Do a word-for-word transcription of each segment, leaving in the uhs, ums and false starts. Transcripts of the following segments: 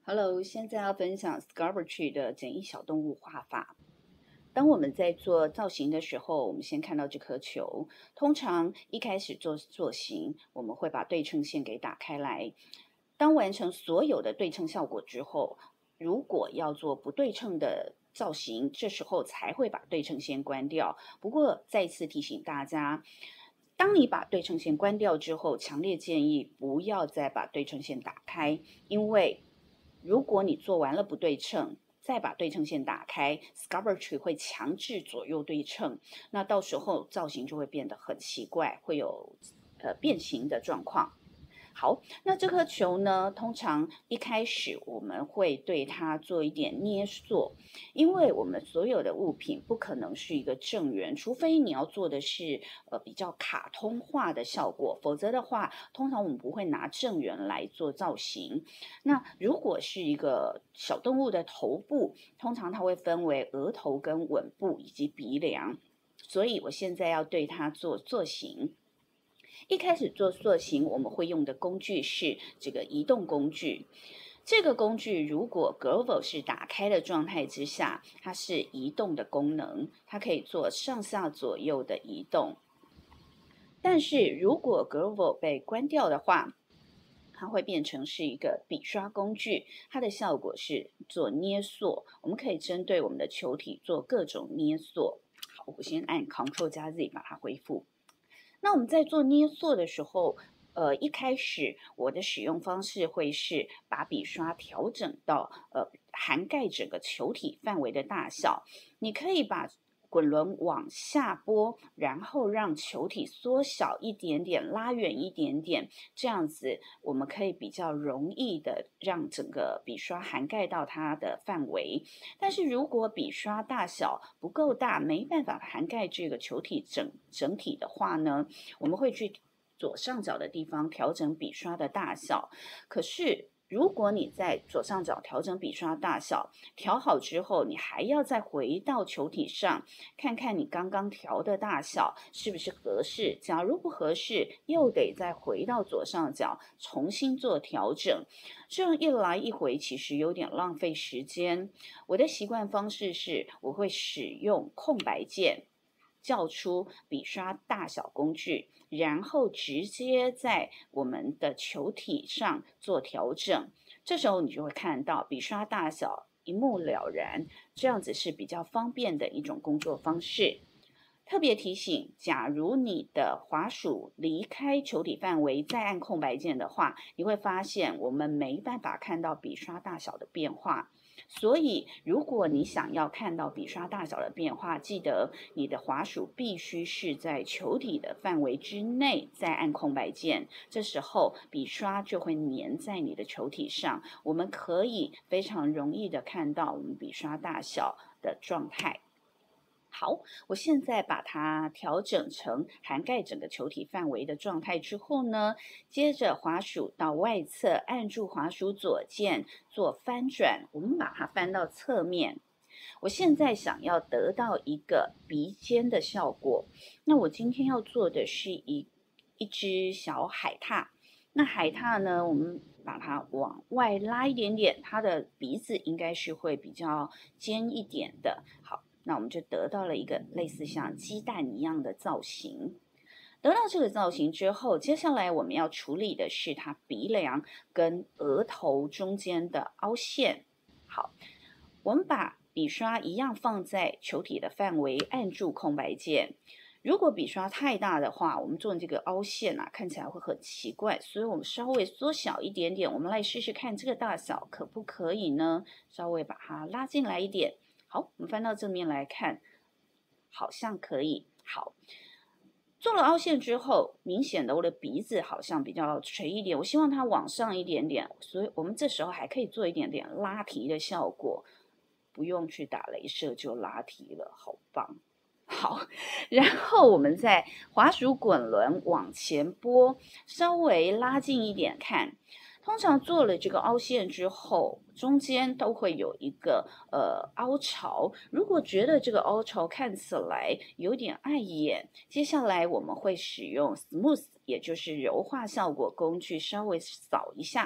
Hello，现在要分享 Sculpture 的简易小动物画法。当我们在做造型的时候，我们先看到这颗球。通常一开始做做型，我们会把对称线给打开来。当完成所有的对称效果之后，如果要做不对称的造型，这时候才会把对称线关掉。不过再次提醒大家，当你把对称线关掉之后，强烈建议不要再把对称线打开，因为如果你做完了不对称，再把对称线打开 ，Sculpture 会强制左右对称，那到时候造型就会变得很奇怪，会有呃变形的状况。好，那这颗球呢，通常一开始我们会对它做一点捏塑，因为我们所有的物品不可能是一个正圆，除非你要做的是呃比较卡通化的效果，否则的话，通常我们不会拿正圆来做造型。那如果是一个小动物的头部，通常它会分为额头跟吻部以及鼻梁，所以我现在要对它做塑形。一开始做塑形，我们会用的工具是这个移动工具。这个工具如果 Grover 是打开的状态之下，它是移动的功能，它可以做上下左右的移动。但是如果 Grover 被关掉的话，它会变成是一个笔刷工具，它的效果是做捏塑。我们可以针对我们的球体做各种捏塑。好，我先按 Ctrl 加 Z 把它恢复。那我们在做捏塑的时候，呃，一开始我的使用方式会是把笔刷调整到呃涵盖整个球体范围的大小。你可以把滚轮往下拨，然后让球体缩小一点点，拉远一点点，这样子我们可以比较容易的让整个笔刷涵盖到它的范围。但是如果笔刷大小不够大，没办法涵盖这个球体整整体的话呢，我们会去左上角的地方调整笔刷的大小。可是如果你在左上角调整笔刷大小，调好之后，你还要再回到球体上，看看你刚刚调的大小是不是合适。假如不合适，又得再回到左上角重新做调整。这样一来一回，其实有点浪费时间。我的习惯方式是，我会使用空白键，叫出笔刷大小工具，然后直接在我们的球体上做调整。这时候你就会看到笔刷大小一目了然，这样子是比较方便的一种工作方式。特别提醒，假如你的滑鼠离开球体范围，再按空白键的话，你会发现我们没办法看到笔刷大小的变化。所以，如果你想要看到笔刷大小的变化，记得你的滑鼠必须是在球体的范围之内，再按空白键。这时候，笔刷就会粘在你的球体上，我们可以非常容易的看到我们笔刷大小的状态。好，我现在把它调整成涵盖整个球体范围的状态之后呢，接着滑鼠到外侧，按住滑鼠左键做翻转，我们把它翻到侧面。我现在想要得到一个鼻尖的效果，那我今天要做的是一一只小海獭。那海獭呢，我们把它往外拉一点点，它的鼻子应该是会比较尖一点的。好。那我们就得到了一个类似像鸡蛋一样的造型。得到这个造型之后，接下来我们要处理的是它鼻梁跟额头中间的凹陷。好，我们把笔刷一样放在球体的范围，按住空白键。如果笔刷太大的话，我们做这个凹陷啊，看起来会很奇怪，所以我们稍微缩小一点点。我们来试试看这个大小可不可以呢？稍微把它拉进来一点。好，我们翻到正面来看，好像可以。好，做了凹陷之后，明显的我的鼻子好像比较垂一点，我希望它往上一点点，所以我们这时候还可以做一点点拉提的效果，不用去打雷射就拉提了，好棒。好，然后我们再滑鼠滚轮往前拨，稍微拉近一点看。通常做了这个凹陷之后，中间都会有一个呃凹槽。如果觉得这个凹槽看起来有点碍眼，接下来我们会使用 Smooth， 也就是柔化效果工具，稍微扫一下，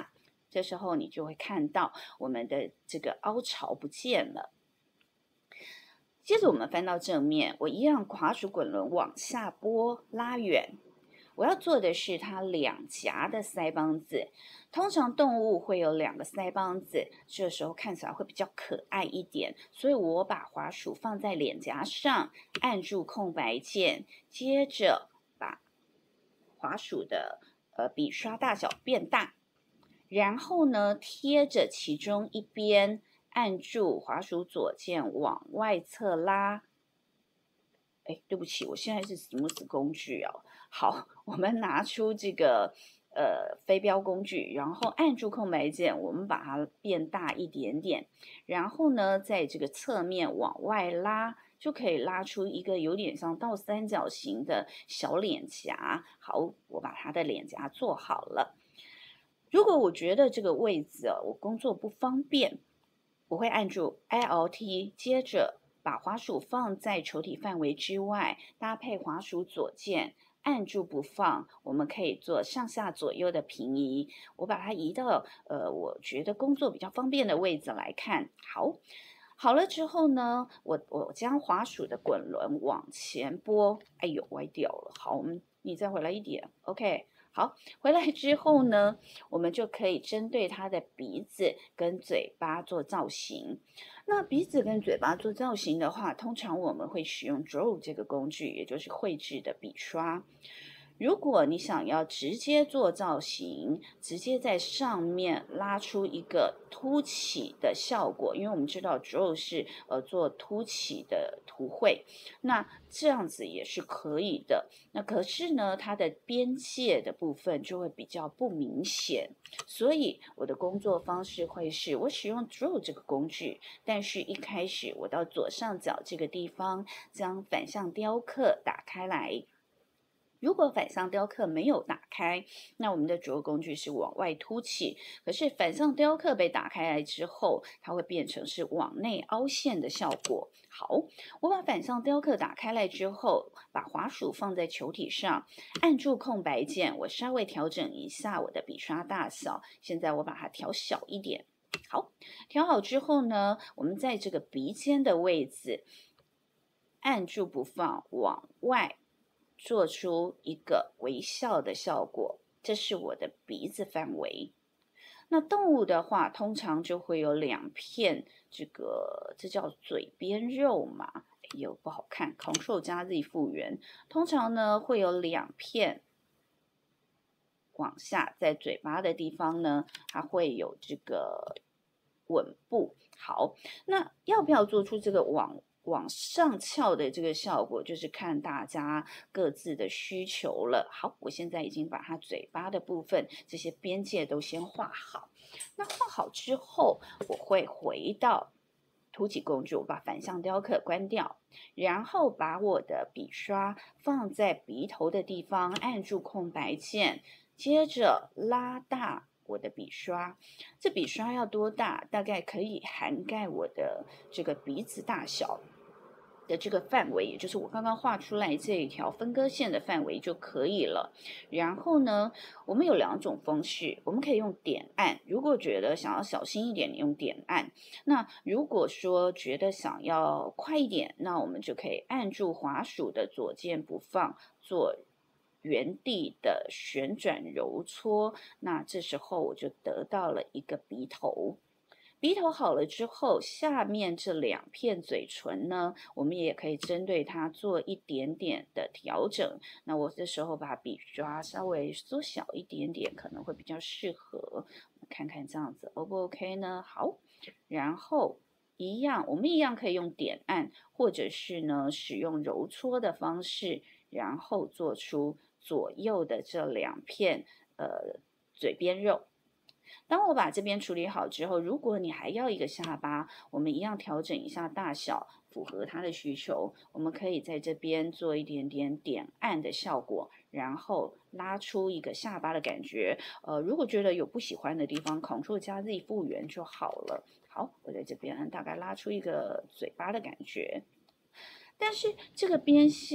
这时候你就会看到我们的这个凹槽不见了。接着我们翻到正面，我一样滑鼠滚轮往下拨拉远。我要做的是它两颊的腮帮子，通常动物会有两个腮帮子，这时候看起来会比较可爱一点，所以我把滑鼠放在脸颊上，按住空白键，接着把滑鼠的呃笔刷大小变大，然后呢贴着其中一边，按住滑鼠左键往外侧拉。哎，对不起，我现在是 Smooth 工具哦。好，我们拿出这个呃飞镖工具，然后按住空白键，我们把它变大一点点，然后呢，在这个侧面往外拉，就可以拉出一个有点像倒三角形的小脸颊。好，我把它的脸颊做好了。如果我觉得这个位置哦，我工作不方便，我会按住 Alt， 接着把滑鼠放在球体范围之外，搭配滑鼠左键按住不放，我们可以做上下左右的平移。我把它移到呃，我觉得工作比较方便的位置来看。好，好了之后呢，我我将滑鼠的滚轮往前拨。哎呦，歪掉了。好，我们你再回来一点 ，OK。好，回来之后呢，我们就可以针对它的鼻子跟嘴巴做造型。那鼻子跟嘴巴做造型的话，通常我们会使用 Draw 这个工具，也就是绘制的笔刷。如果你想要直接做造型，直接在上面拉出一个凸起的效果，因为我们知道 Draw 是呃做凸起的图绘，那这样子也是可以的。那可是呢，它的边界的部分就会比较不明显，所以我的工作方式会是我使用 Draw 这个工具，但是一开始我到左上角这个地方将反向雕刻打开来。如果反向雕刻没有打开，那我们的主要工具是往外凸起。可是反向雕刻被打开来之后，它会变成是往内凹陷的效果。好，我把反向雕刻打开来之后，把滑鼠放在球体上，按住空白键，我稍微调整一下我的笔刷大小。现在我把它调小一点。好，调好之后呢，我们在这个鼻尖的位置，按住不放，往外做出一个微笑的效果，这是我的鼻子范围。那动物的话，通常就会有两片这个，这叫嘴边肉嘛，哎呦不好看 ，Ctrl 加 Z 复原。通常呢会有两片往下，在嘴巴的地方呢，它会有这个吻部。好，那要不要做出这个往？往上翘的这个效果，就是看大家各自的需求了。好，我现在已经把它嘴巴的部分这些边界都先画好。那画好之后，我会回到凸起工具，我把反向雕刻关掉，然后把我的笔刷放在鼻头的地方，按住空白键，接着拉大我的笔刷。这笔刷要多大？大概可以涵盖我的这个鼻子大小的这个范围，也就是我刚刚画出来这一条分割线的范围就可以了。然后呢，我们有两种方式，我们可以用点按，如果觉得想要小心一点，你用点按。那如果说觉得想要快一点，那我们就可以按住滑鼠的左键不放，做原地的旋转揉搓。那这时候我就得到了一个鼻头。鼻头好了之后，下面这两片嘴唇呢，我们也可以针对它做一点点的调整。那我这时候把笔刷稍微缩小一点点，可能会比较适合。看看这样子 O 不 OK 呢？好，然后一样，我们一样可以用点按，或者是呢使用揉搓的方式，然后做出左右的这两片呃嘴边肉。当我把这边处理好之后，如果你还要一个下巴，我们一样调整一下大小，符合他的需求。我们可以在这边做一点点点按的效果，然后拉出一个下巴的感觉。呃，如果觉得有不喜欢的地方 ，Ctrl 加 Z 复原就好了。好，我在这边大概拉出一个嘴巴的感觉。但是这个边线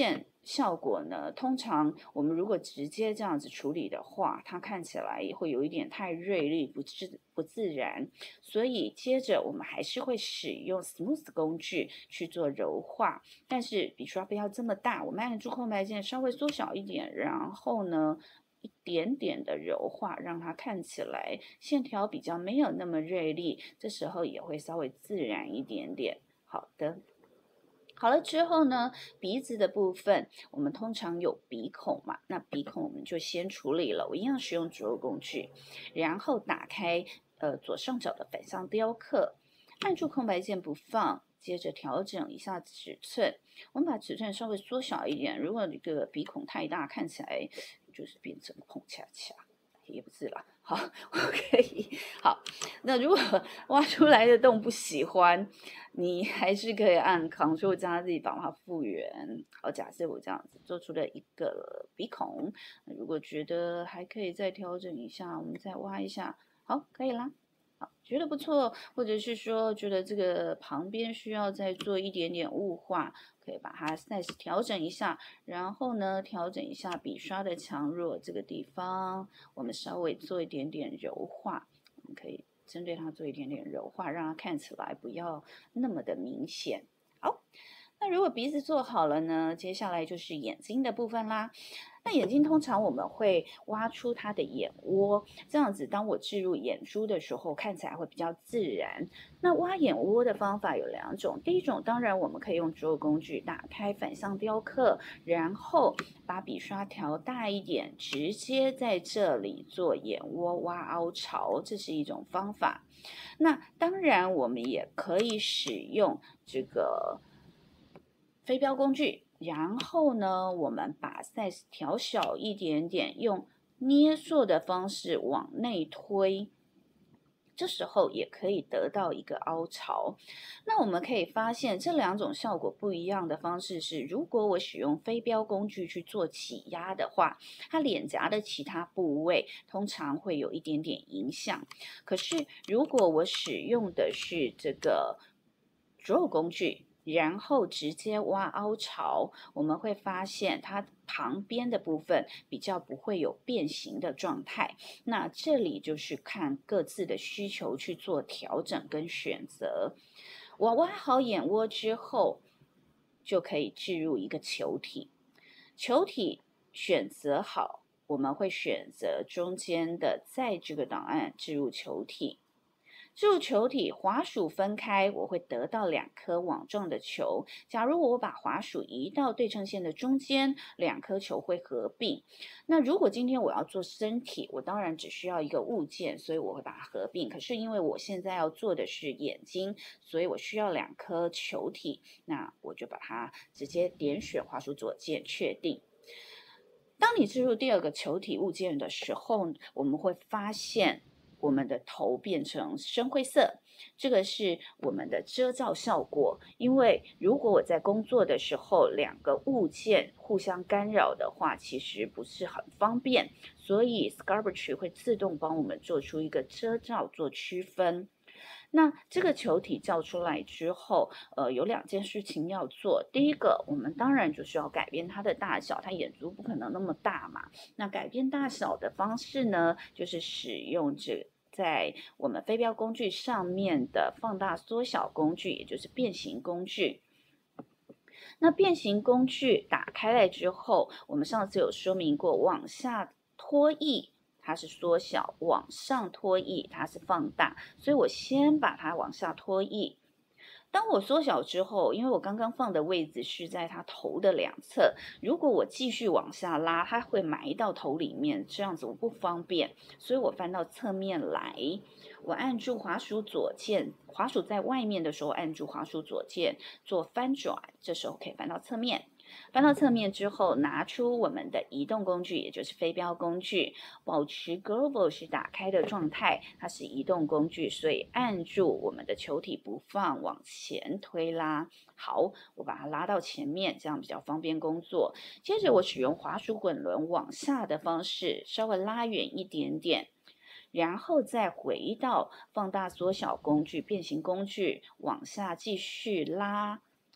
效果呢，通常我们如果直接这样子处理的话，它看起来也会有一点太锐利，不自不自然。所以接着我们还是会使用 smooth 工具去做柔化，但是笔刷不要这么大，我们按住空白键稍微缩小一点，然后呢，一点点的柔化，让它看起来线条比较没有那么锐利，这时候也会稍微自然一点点。好的。好了之后呢，鼻子的部分，我们通常有鼻孔嘛，那鼻孔我们就先处理了。我一样使用着肉工具，然后打开呃左上角的反向雕刻，按住空白键不放，接着调整一下尺寸。我们把尺寸稍微缩小一点，如果这个鼻孔太大，看起来就是变成碰恰恰。也不是啦，好，我可以，好，那如果挖出来的洞不喜欢，你还是可以按 Ctrl 加 Z 把它复原。好，假设我这样子做出了一个鼻孔，如果觉得还可以再调整一下，我们再挖一下，好，可以啦。好，觉得不错，或者是说觉得这个旁边需要再做一点点雾化，可以把它 size 调整一下，然后呢，调整一下笔刷的强弱，这个地方我们稍微做一点点柔化，我们可以针对它做一点点柔化，让它看起来不要那么的明显。好，那如果鼻子做好了呢，接下来就是眼睛的部分啦。那眼睛通常我们会挖出它的眼窝，这样子当我置入眼珠的时候，看起来会比较自然。那挖眼窝的方法有两种，第一种当然我们可以用着肉工具打开反向雕刻，然后把笔刷调大一点，直接在这里做眼窝挖凹槽，这是一种方法。那当然我们也可以使用这个飞镖工具，然后呢，我们把 size 调小一点点，用捏塑的方式往内推，这时候也可以得到一个凹槽。那我们可以发现这两种效果不一样的方式是，如果我使用飞镖工具去做挤压的话，它脸颊的其他部位通常会有一点点影响。可是如果我使用的是这个着肉工具，然后直接挖凹槽，我们会发现它旁边的部分比较不会有变形的状态。那这里就是看各自的需求去做调整跟选择。我挖好眼窝之后，就可以置入一个球体。球体选择好，我们会选择中间的，在这个档案置入球体。置入球体，滑鼠分开，我会得到两颗网状的球。假如我把滑鼠移到对称线的中间，两颗球会合并。那如果今天我要做身体，我当然只需要一个物件，所以我会把它合并。可是因为我现在要做的是眼睛，所以我需要两颗球体，那我就把它直接点选滑鼠左键确定。当你置入第二个球体物件的时候，我们会发现我们的头变成深灰色，这个是我们的遮罩效果。因为如果我在工作的时候，两个物件互相干扰的话，其实不是很方便，所以 Sculpture 会自动帮我们做出一个遮罩做区分。那这个球体叫出来之后，呃，有两件事情要做。第一个，我们当然就是要改变它的大小，它眼珠不可能那么大嘛。那改变大小的方式呢，就是使用这在我们飞镖工具上面的放大缩小工具，也就是变形工具。那变形工具打开来之后，我们上次有说明过，往下拖曳它是缩小，往上拖曳它是放大，所以我先把它往下拖曳。当我缩小之后，因为我刚刚放的位置是在它头的两侧，如果我继续往下拉，它会埋到头里面，这样子我不方便，所以我翻到侧面来，我按住滑鼠左键，滑鼠在外面的时候按住滑鼠左键做翻转，这时候可以翻到侧面。翻到侧面之后，拿出我们的移动工具，也就是飞镖工具，保持 Global 是打开的状态，它是移动工具，所以按住我们的球体不放，往前推拉。好，我把它拉到前面，这样比较方便工作。接着我使用滑鼠滚轮往下的方式，稍微拉远一点点。然后再回到放大缩小工具、变形工具，往下继续拉。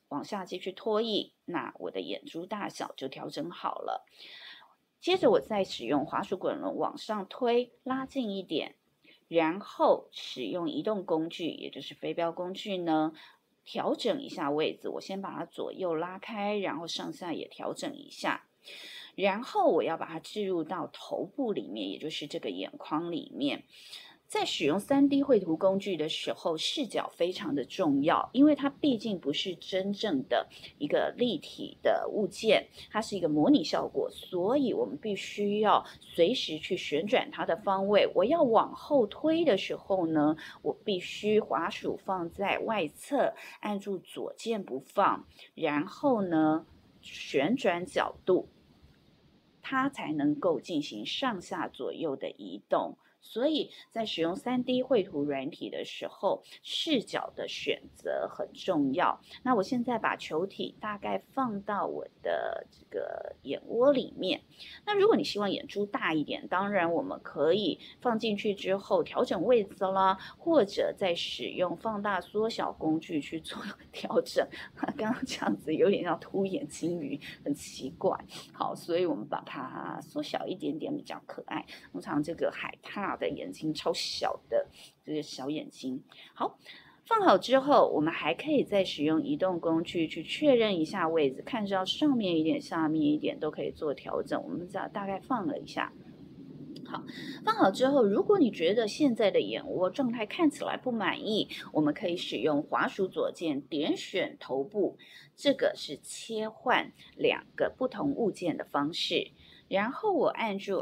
往下继续拖曳，那我的眼珠大小就调整好了。接着我再使用滑鼠滚轮往上推，拉近一点，然后使用移动工具，也就是飞镖工具呢，调整一下位置。我先把它左右拉开，然后上下也调整一下。然后我要把它置入到头部里面，也就是这个眼眶里面。在使用 三 D 绘图工具的时候，视角非常的重要，因为它毕竟不是真正的一个立体的物件，它是一个模拟效果，所以我们必须要随时去旋转它的方位。我要往后推的时候呢，我必须滑鼠放在外侧，按住左键不放，然后呢旋转角度，它才能够进行上下左右的移动。所以在使用 三 D 绘图软体的时候，视角的选择很重要。那我现在把球体大概放到我的这个眼窝里面。那如果你希望眼珠大一点，当然我们可以放进去之后调整位置啦，或者再使用放大缩小工具去做调整。刚刚这样子有点像凸眼金鱼，很奇怪。好，所以我们把它缩小一点点比较可爱。通常这个海獭的眼睛超小的，这个小眼睛。好，放好之后，我们还可以再使用移动工具去确认一下位置，看是要上面一点、下面一点都可以做调整。我们这样大概放了一下。好，放好之后，如果你觉得现在的眼窝状态看起来不满意，我们可以使用滑鼠左键点选头部，这个是切换两个不同物件的方式。然后我按住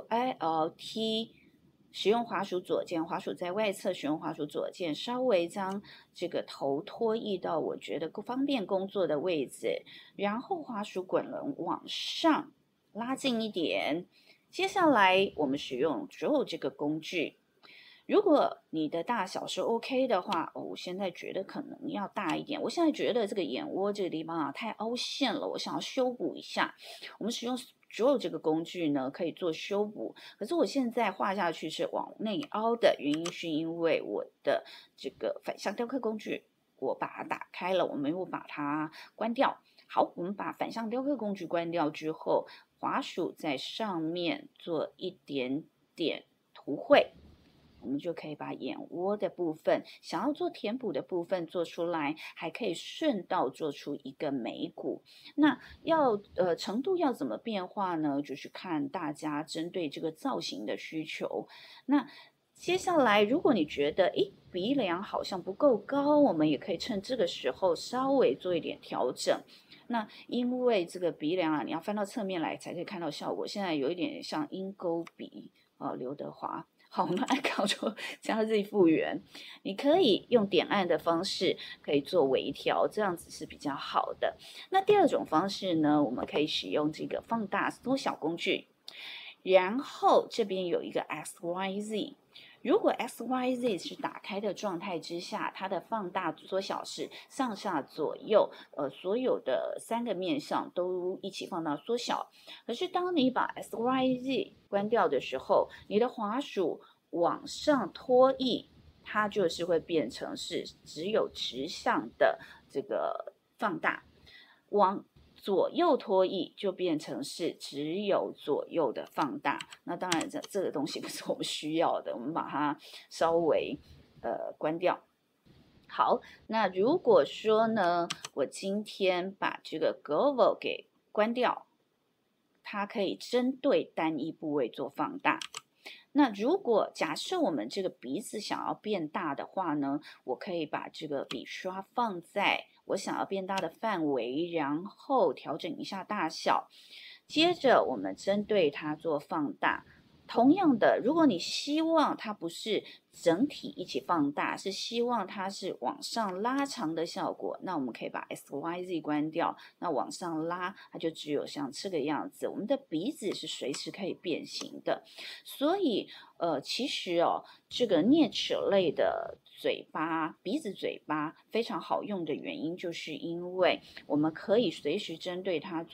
Alt， 使用滑鼠左键，滑鼠在外侧使用滑鼠左键，稍微将这个头拖曳到我觉得方便工作的位置，然后滑鼠滚轮往上拉近一点。接下来我们使用 Draw 这个工具，如果你的大小是 OK 的话，哦，我现在觉得可能要大一点。我现在觉得这个眼窝这个地方啊太凹陷了，我想要修补一下。我们使用 Draw 这个工具呢，可以做修补。可是我现在画下去是往内凹的，原因是因为我的这个反向雕刻工具，我把它打开了，我没有把它关掉。好，我们把反向雕刻工具关掉之后，滑鼠在上面做一点点涂绘，我们就可以把眼窝的部分，想要做填补的部分做出来，还可以顺道做出一个眉骨。那要呃程度要怎么变化呢？就是看大家针对这个造型的需求。那接下来，如果你觉得诶鼻梁好像不够高，我们也可以趁这个时候稍微做一点调整。那因为这个鼻梁啊，你要翻到侧面来才可以看到效果。现在有一点像鹰钩鼻啊，刘德华。好，我们按 Ctrl 加 Z 复原。你可以用点按的方式，可以做微调，这样子是比较好的。那第二种方式呢，我们可以使用这个放大缩小工具，然后这边有一个 X Y Z。如果 X Y Z 是打开的状态之下，它的放大缩小是上下左右，呃，所有的三个面向都一起放大缩小。可是当你把 X Y Z 关掉的时候，你的滑鼠往上拖曳，它就是会变成是只有直向的这个放大，往左右拖曳就变成是只有左右的放大。那当然这这个东西不是我们需要的，我们把它稍微呃关掉。好，那如果说呢，我今天把这个 Glovo 给关掉，它可以针对单一部位做放大。那如果假设我们这个鼻子想要变大的话呢，我可以把这个笔刷放在我想要变大的范围，然后调整一下大小。接着我们针对它做放大。同样的，如果你希望它不是整体一起放大，是希望它是往上拉长的效果，那我们可以把 X Y Z 关掉，那往上拉，它就只有像这个样子。我们的鼻子是随时可以变形的，所以呃，其实哦，这个啮齿类的嘴巴、鼻子、嘴巴非常好用的原因，就是因为我们可以随时针对它做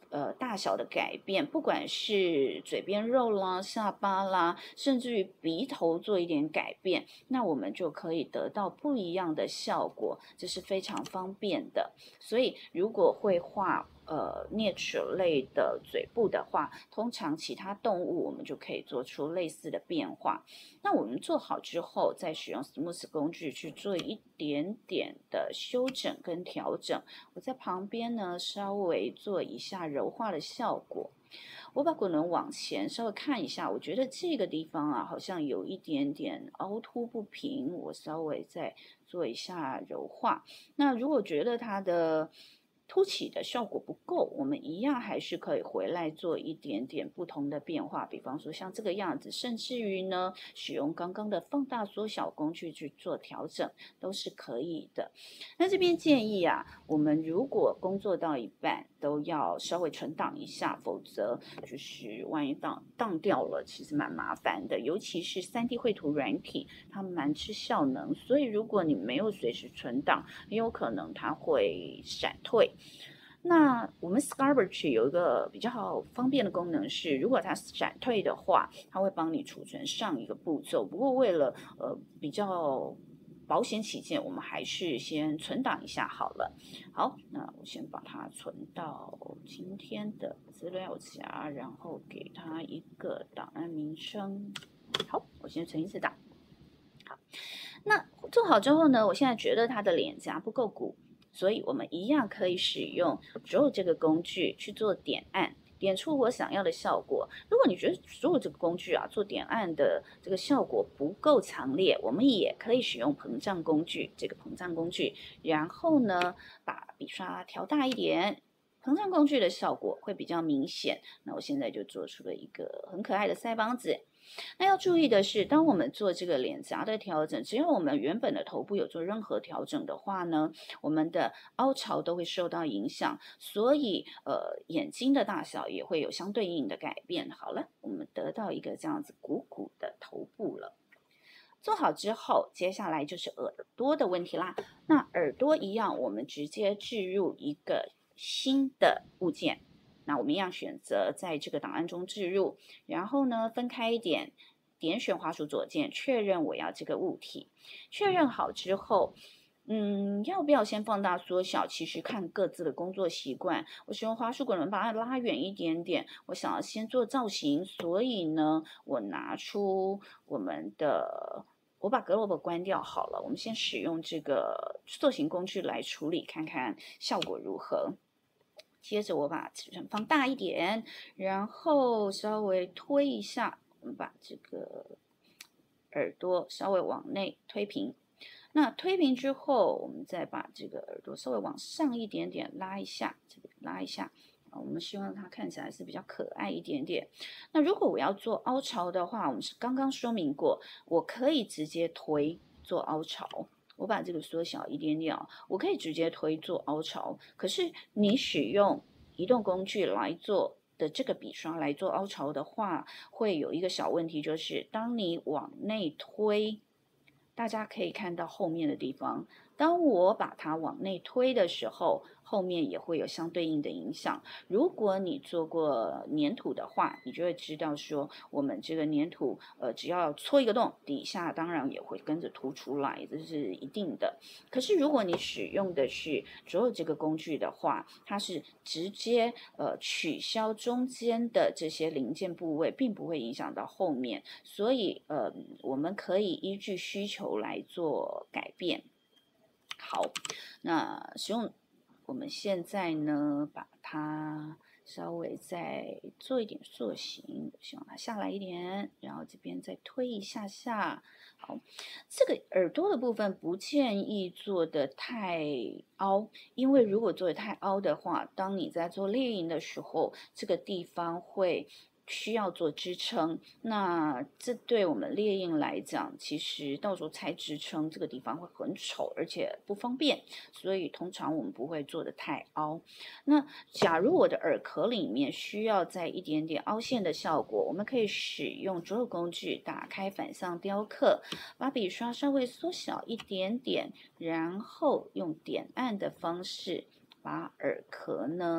呃大小的改变，不管是嘴边肉啦、下巴啦，甚至于鼻头做一点改变，那我们就可以得到不一样的效果，这是非常方便的。所以如果会画呃啮齿类的嘴部的话，通常其他动物我们就可以做出类似的变化。那我们做好之后，再使用 Smooth 工具去做一点点的修整跟调整。我在旁边呢稍微做一下柔化的效果。我把滚轮往前稍微看一下，我觉得这个地方啊好像有一点点凹凸不平，我稍微再做一下柔化。那如果觉得它的凸起的效果不够，我们一样还是可以回来做一点点不同的变化，比方说像这个样子，甚至于呢使用刚刚的放大缩小工具去做调整都是可以的。那这边建议啊，我们如果工作到一半都要稍微存档一下，否则就是万一当当掉了，其实蛮麻烦的。尤其是 三 D 绘图软体，它蛮吃效能，所以如果你没有随时存档，很有可能它会闪退。那我们 Scarborough 有一个比较方便的功能是，如果它闪退的话，它会帮你储存上一个步骤。不过为了呃比较保险起见，我们还是先存档一下好了。好，那我先把它存到今天的资料夹，然后给它一个档案名称。好，我先存一次档。好，那做好之后呢，我现在觉得它的脸颊不够鼓，所以我们一样可以使用 Draw 这个工具去做点按，点出我想要的效果。如果你觉得 Draw 这个工具啊做点按的这个效果不够强烈，我们也可以使用膨胀工具，这个膨胀工具，然后呢把笔刷调大一点。膨胀工具的效果会比较明显。那我现在就做出了一个很可爱的腮帮子。那要注意的是，当我们做这个脸颊的调整，只要我们原本的头部有做任何调整的话呢，我们的凹槽都会受到影响，所以呃眼睛的大小也会有相对应的改变。好了，我们得到一个这样子鼓鼓的头部了。做好之后，接下来就是耳朵的问题啦。那耳朵一样，我们直接置入一个新的物件。那我们一样选择在这个档案中置入，然后呢分开一点，点选滑鼠左键，确认我要这个物体。确认好之后，嗯，要不要先放大缩小？其实看各自的工作习惯。我使用滑鼠滚轮把它拉远一点点。我想要先做造型，所以呢，我拿出我们的，我把格萝卜关掉好了。我们先使用这个造型工具来处理，看看效果如何。接着我把尺寸放大一点，然后稍微推一下，我们把这个耳朵稍微往内推平。那推平之后，我们再把这个耳朵稍微往上一点点拉一下，这个拉一下。我们希望它看起来是比较可爱一点点。那如果我要做凹槽的话，我们是刚刚说明过，我可以直接推做凹槽。我把这个缩小一点点，我可以直接推做凹槽。可是你使用移动工具来做的这个笔刷来做凹槽的话，会有一个小问题，就是当你往内推，大家可以看到后面的地方，当我把它往内推的时候，后面也会有相对应的影响。如果你做过粘土的话，你就会知道说，我们这个粘土，呃，只要戳一个洞，底下当然也会跟着凸出来，这是一定的。可是如果你使用的是所有这个工具的话，它是直接呃取消中间的这些零件部位，并不会影响到后面，所以呃，我们可以依据需求来做改变。好，那使用。我们现在呢，把它稍微再做一点塑形，希望它下来一点，然后这边再推一下下。好，这个耳朵的部分不建议做的太凹，因为如果做的太凹的话，当你在做猎鹰的时候，这个地方会需要做支撑，那这对我们猎鹰来讲，其实到时候拆支撑这个地方会很丑，而且不方便，所以通常我们不会做的太凹。那假如我的耳壳里面需要再一点点凹陷的效果，我们可以使用所有工具打开反向雕刻，把笔刷稍微缩小一点点，然后用点按的方式把耳壳呢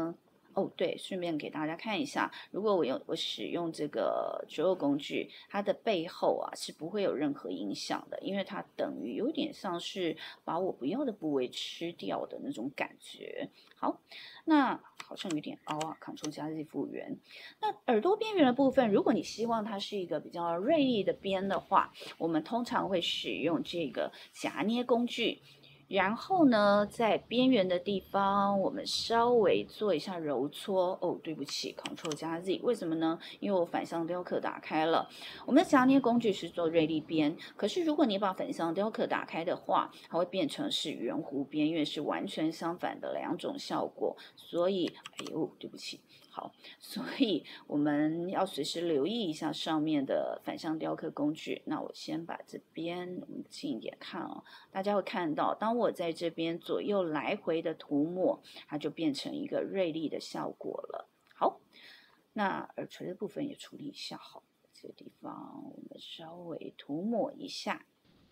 哦，对，顺便给大家看一下，如果我用我使用这个折肉工具，它的背后啊是不会有任何影响的，因为它等于有点像是把我不要的部位吃掉的那种感觉。好，那好像有点凹啊，Ctrl 加 Z 复原。那耳朵边缘的部分，如果你希望它是一个比较锐利的边的话，我们通常会使用这个夹捏工具。然后呢，在边缘的地方，我们稍微做一下揉搓。哦，对不起，Ctrl 加 Z， 为什么呢？因为我反向雕刻打开了。我们的夹捏工具是做锐利边，可是如果你把反向雕刻打开的话，它会变成是圆弧边，因为是完全相反的两种效果。所以，哎呦，对不起。好，所以我们要随时留意一下上面的反向雕刻工具。那我先把这边我们近一点看哦，大家会看到，当我在这边左右来回的涂抹，它就变成一个锐利的效果了。好，那耳垂的部分也处理一下。好，这个地方我们稍微涂抹一下。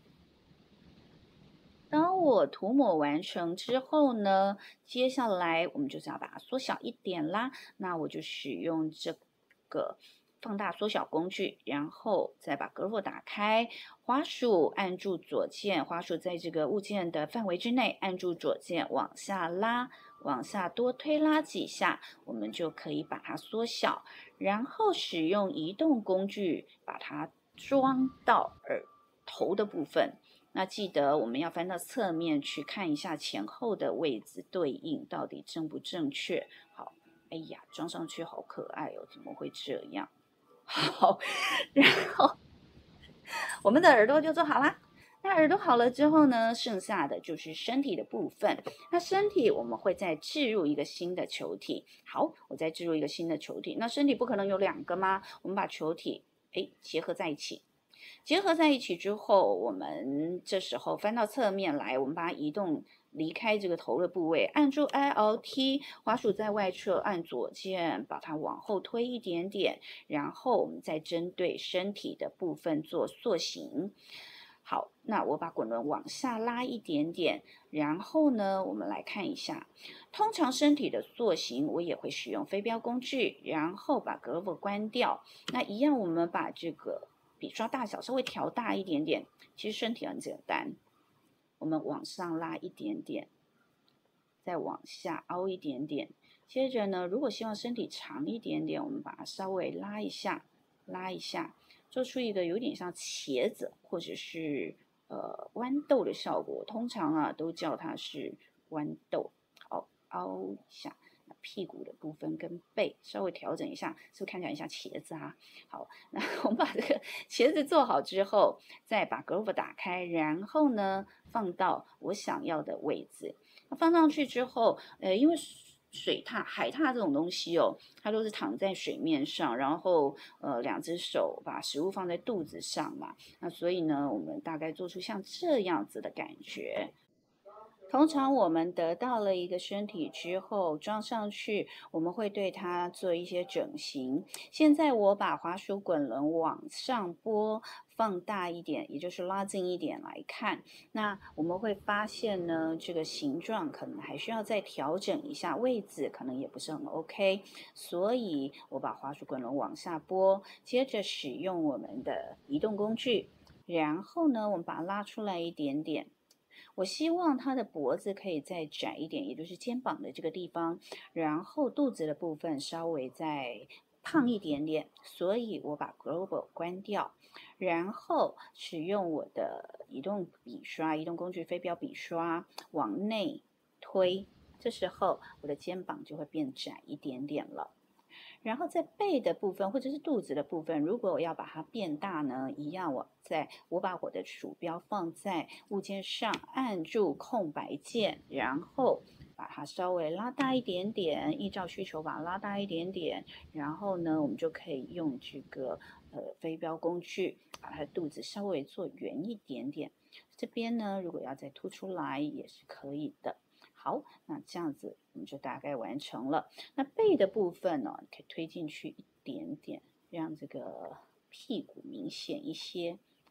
当我涂抹完成之后呢，接下来我们就是要把它缩小一点啦。那我就使用这个放大缩小工具，然后再把 Grover 打开，滑鼠按住左键，滑鼠在这个物件的范围之内，按住左键往下拉，往下多推拉几下，我们就可以把它缩小，然后使用移动工具把它装到耳头的部分。那记得我们要翻到侧面去看一下前后的位置对应到底正不正确。好，哎呀，装上去好可爱哦，怎么会这样？好，然后我们的耳朵就做好啦。那耳朵好了之后呢，剩下的就是身体的部分。那身体我们会再置入一个新的球体。好，我再置入一个新的球体。那身体不可能有两个吗？我们把球体哎结合在一起。结合在一起之后，我们这时候翻到侧面来，我们把它移动离开这个头的部位，按住 Alt， 滑鼠在外侧按左键，把它往后推一点点，然后我们再针对身体的部分做塑形。好，那我把滚轮往下拉一点点，然后呢，我们来看一下，通常身体的塑形我也会使用飞镖工具，然后把 Grover 关掉。那一样，我们把这个笔刷大小稍微调大一点点，其实身体很简单，我们往上拉一点点，再往下凹一点点。接着呢，如果希望身体长一点点，我们把它稍微拉一下，拉一下，做出一个有点像茄子或者是呃豌豆的效果。通常啊都叫它是豌豆。好，凹一下。屁股的部分跟背稍微调整一下，是不是看起来像茄子啊？好，那我们把这个茄子做好之后，再把 Grover 打开，然后呢放到我想要的位置。那放上去之后，呃，因为水獭、海獭这种东西哦，它都是躺在水面上，然后呃两只手把食物放在肚子上嘛，那所以呢，我们大概做出像这样子的感觉。通常我们得到了一个身体之后，装上去，我们会对它做一些整形。现在我把滑鼠滚轮往上拨，放大一点，也就是拉近一点来看，那我们会发现呢，这个形状可能还需要再调整一下，位置可能也不是很 OK， 所以我把滑鼠滚轮往下拨，接着使用我们的移动工具，然后呢，我们把它拉出来一点点。我希望它的脖子可以再窄一点，也就是肩膀的这个地方，然后肚子的部分稍微再胖一点点，所以我把 Global 关掉，然后使用我的移动笔刷、移动工具飞镖笔刷往内推，这时候我的肩膀就会变窄一点点了。然后在背的部分或者是肚子的部分，如果我要把它变大呢，一样我在我把我的鼠标放在物件上，按住空白键，然后把它稍微拉大一点点，依照需求把它拉大一点点，然后呢，我们就可以用这个呃飞镖工具把它的肚子稍微做圆一点点。这边呢，如果要再凸出来也是可以的。好，那这样子我们就大概完成了。那背的部分呢，可以推进去一点点，让这个屁股明显一些。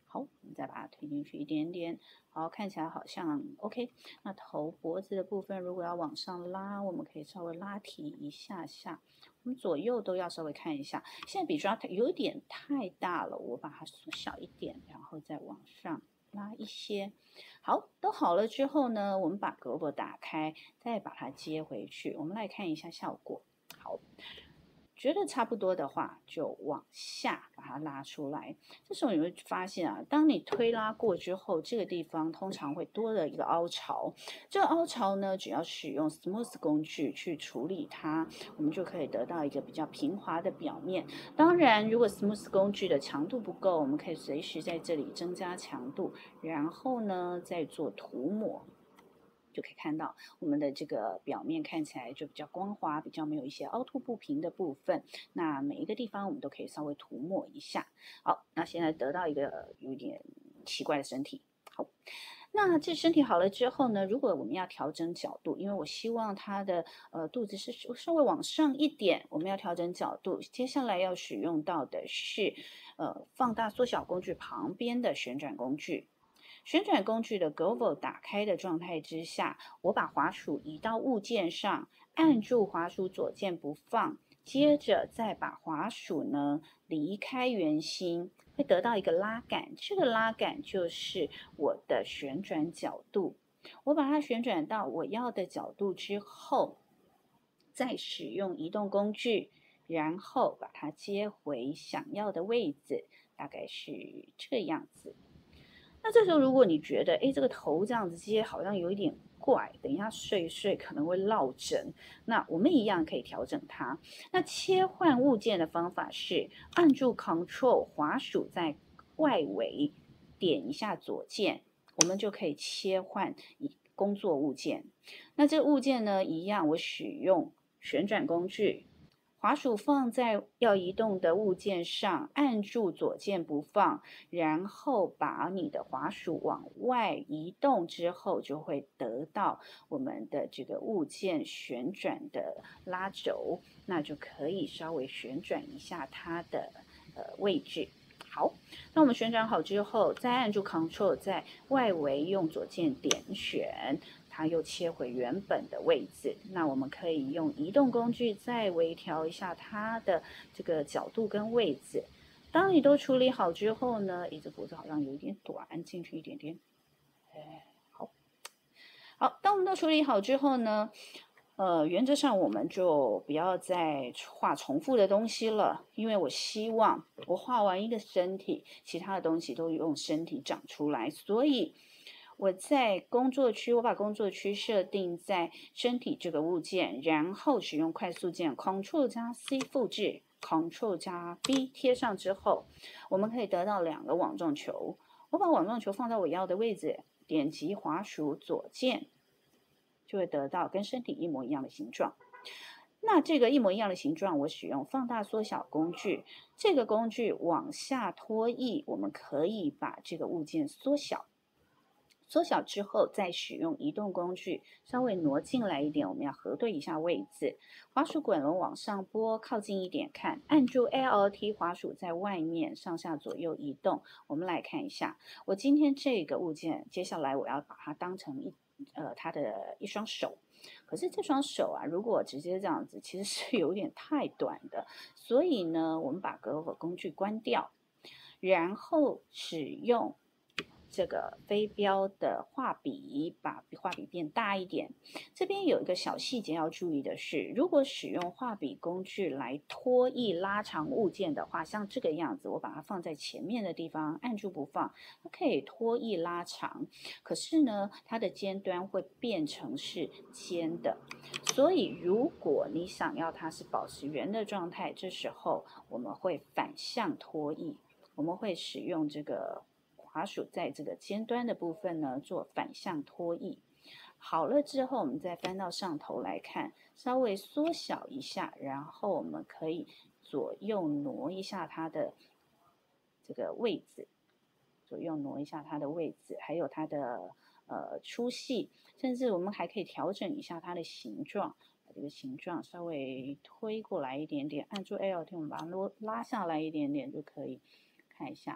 好，我们再把它推进去一点点。好，看起来好像 OK。那头脖子的部分，如果要往上拉，我们可以稍微拉提一下下。我们左右都要稍微看一下。现在笔刷有点太大了，我把它缩小一点，然后再往上拉一些。好，都好了之后呢，我们把胳膊打开，再把它接回去。我们来看一下效果。好。觉得差不多的话，就往下把它拉出来。这时候你会发现啊，当你推拉过之后，这个地方通常会多了一个凹槽。这个凹槽呢，只要使用 Smooth 工具去处理它，我们就可以得到一个比较平滑的表面。当然，如果 Smooth 工具的强度不够，我们可以随时在这里增加强度，然后呢，再做涂抹。就可以看到我们的这个表面看起来就比较光滑，比较没有一些凹凸不平的部分。那每一个地方我们都可以稍微涂抹一下。好，那现在得到一个有点奇怪的身体。好，那这身体好了之后呢，如果我们要调整角度，因为我希望它的呃肚子是稍微往上一点，我们要调整角度。接下来要使用到的是呃放大缩小工具旁边的旋转工具。旋转工具的 Govo 打开的状态之下，我把滑鼠移到物件上，按住滑鼠左键不放，接着再把滑鼠呢离开圆心，会得到一个拉杆。这个拉杆就是我的旋转角度。我把它旋转到我要的角度之后，再使用移动工具，然后把它接回想要的位置，大概是这个样子。那这时候，如果你觉得，哎，这个头这样子接好像有一点怪，等一下睡一睡可能会落枕，那我们一样可以调整它。那切换物件的方法是按住 Control 滑鼠在外围点一下左键，我们就可以切换工作物件。那这个物件呢，一样我使用旋转工具。滑鼠放在要移动的物件上，按住左键不放，然后把你的滑鼠往外移动之后，就会得到我们的这个物件旋转的拉轴，那就可以稍微旋转一下它的呃位置。好，那我们旋转好之后，再按住 Ctrl 在外围用左键点选。它又切回原本的位置，那我们可以用移动工具再微调一下它的这个角度跟位置。当你都处理好之后呢，诶，这脖子好像有一点短，进去一点点。哎，好，好，当我们都处理好之后呢，呃，原则上我们就不要再画重复的东西了，因为我希望我画完一个身体，其他的东西都用身体长出来，所以。我在工作区，我把工作区设定在身体这个物件，然后使用快速键 Ctrl 加 C 复制 ，Ctrl 加 B 贴上之后，我们可以得到两个网状球。我把网状球放到我要的位置，点击滑鼠左键，就会得到跟身体一模一样的形状。那这个一模一样的形状，我使用放大缩小工具，这个工具往下拖移，我们可以把这个物件缩小。缩小之后，再使用移动工具稍微挪进来一点，我们要核对一下位置。滑鼠滚轮往上拨，靠近一点看，按住 Alt 滑鼠在外面上下左右移动。我们来看一下，我今天这个物件，接下来我要把它当成一呃它的一双手。可是这双手啊，如果直接这样子，其实是有点太短的。所以呢，我们把 Glove 工具关掉，然后使用。这个飞镖的画笔，把画笔变大一点。这边有一个小细节要注意的是，如果使用画笔工具来拖曳拉长物件的话，像这个样子，我把它放在前面的地方，按住不放，它可以拖曳拉长。可是呢，它的尖端会变成是尖的，所以如果你想要它是保持圆的状态，这时候我们会反向拖曳，我们会使用这个。滑鼠在这个尖端的部分呢，做反向拖曳。好了之后，我们再翻到上头来看，稍微缩小一下，然后我们可以左右挪一下它的这个位置，左右挪一下它的位置，还有它的呃粗细，甚至我们还可以调整一下它的形状。把这个形状稍微推过来一点点，按住 Alt， 我们把它拉拉下来一点点就可以。看一下。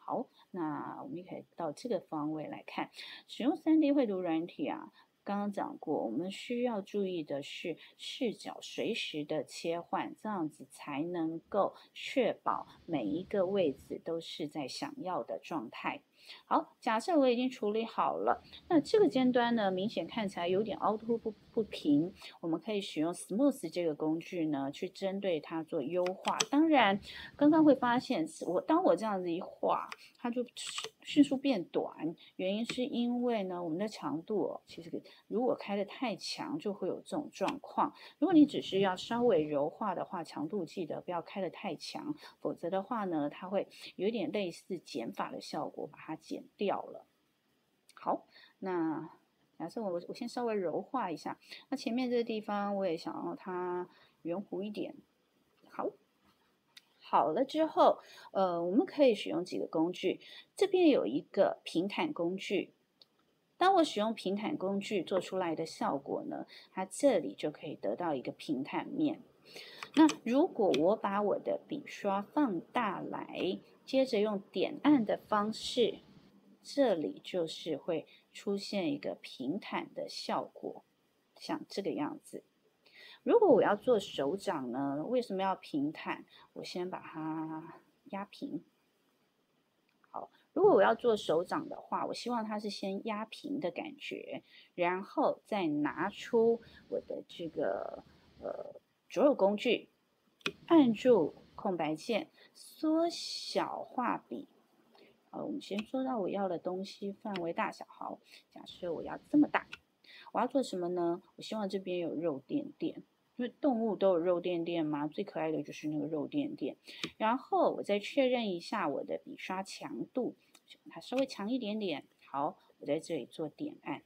好，那我们也可以到这个方位来看，使用 三 D 绘图软体啊。刚刚讲过，我们需要注意的是视角随时的切换，这样子才能够确保每一个位置都是在想要的状态。好，假设我已经处理好了，那这个尖端呢，明显看起来有点凹凸不不平，我们可以使用 Smooth 这个工具呢，去针对它做优化。当然，刚刚会发现，我当我这样子一画，它就迅速变短，原因是因为呢，我们的强度哦，其实如果开得太强，就会有这种状况。如果你只是要稍微柔化的话，强度记得不要开得太强，否则的话呢，它会有点类似减法的效果，把它减掉了。好，那假设我我先稍微柔化一下，那前面这个地方我也想要它圆弧一点。好。好了之后，呃，我们可以使用几个工具。这边有一个平坦工具，当我使用平坦工具做出来的效果呢，它这里就可以得到一个平坦面。那如果我把我的笔刷放大来，接着用点按的方式，这里就是会出现一个平坦的效果，像这个样子。如果我要做手掌呢，为什么要平坦？我先把它压平。好，如果我要做手掌的话，我希望它是先压平的感觉，然后再拿出我的这个呃着手工具，按住空白键，缩小画笔。呃，我们先说到我要的东西范围大小。好，假设我要这么大，我要做什么呢？我希望这边有肉垫垫。因为动物都有肉垫垫嘛，最可爱的就是那个肉垫垫。然后我再确认一下我的笔刷强度，它稍微强一点点。好，我在这里做点按。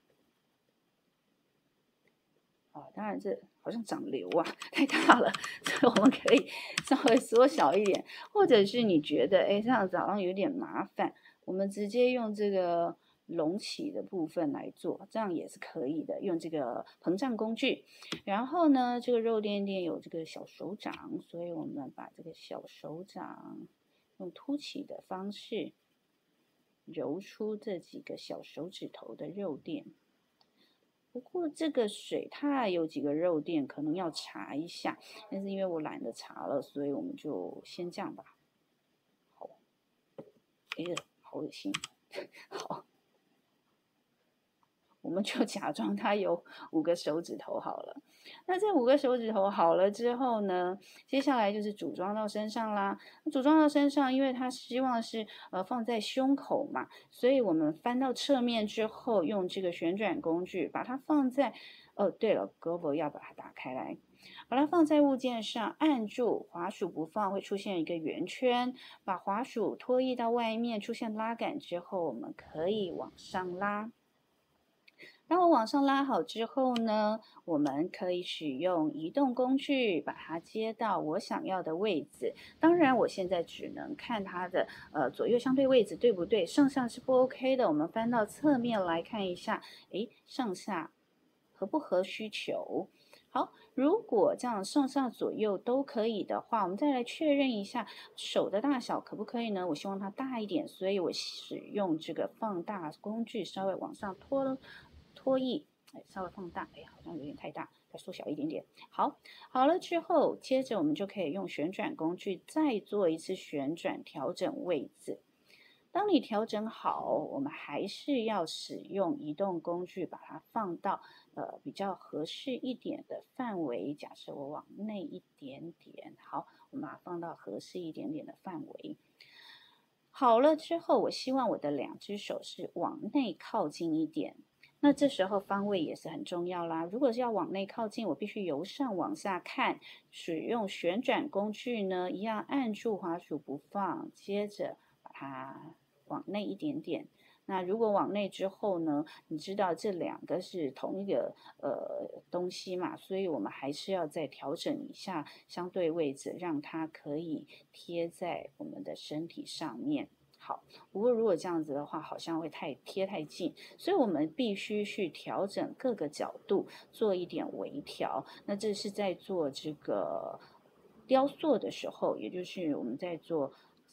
哦，当然这好像长瘤啊，太大了，所以我们可以稍微缩小一点，或者是你觉得哎这样子好像有点麻烦，我们直接用这个隆起的部分来做，这样也是可以的，用这个膨胀工具。然后呢，这个肉垫垫有这个小手掌，所以我们把这个小手掌用凸起的方式揉出这几个小手指头的肉垫。不过这个水它有几个肉垫，可能要查一下，但是因为我懒得查了，所以我们就先这样吧。好，哎呀，好恶心。好，我们就假装它有五个手指头好了。那这五个手指头好了之后呢，接下来就是组装到身上啦。组装到身上，因为它希望是呃放在胸口嘛，所以我们翻到侧面之后，用这个旋转工具把它放在。哦，对了 g o b o 要把它打开来，把它放在物件上，按住滑鼠不放，会出现一个圆圈。把滑鼠拖移到外面，出现拉杆之后，我们可以往上拉。当我往上拉好之后呢，我们可以使用移动工具把它接到我想要的位置。当然，我现在只能看它的呃左右相对位置对不对，上下是不 OK 的。我们翻到侧面来看一下，诶，上下合不合需求？好，如果这样上下左右都可以的话，我们再来确认一下手的大小可不可以呢？我希望它大一点，所以我使用这个放大工具稍微往上拖拖曳，哎，稍微放大，哎呀，好像有点太大，再缩小一点点。好，好了之后，接着我们就可以用旋转工具再做一次旋转，调整位置。当你调整好，我们还是要使用移动工具把它放到呃比较合适一点的范围。假设我往内一点点，好，我们把它放到合适一点点的范围。好了之后，我希望我的两只手是往内靠近一点。那这时候方位也是很重要啦。如果是要往内靠近，我必须由上往下看，使用旋转工具呢，一样按住滑鼠不放，接着把它往内一点点。那如果往内之后呢，你知道这两个是同一个呃东西嘛，所以我们还是要再调整一下相对位置，让它可以贴在我们的身体上面。好，不过如果这样子的话，好像会太贴太近，所以我们必须去调整各个角度，做一点微调。那这是在做这个雕塑的时候，也就是我们在做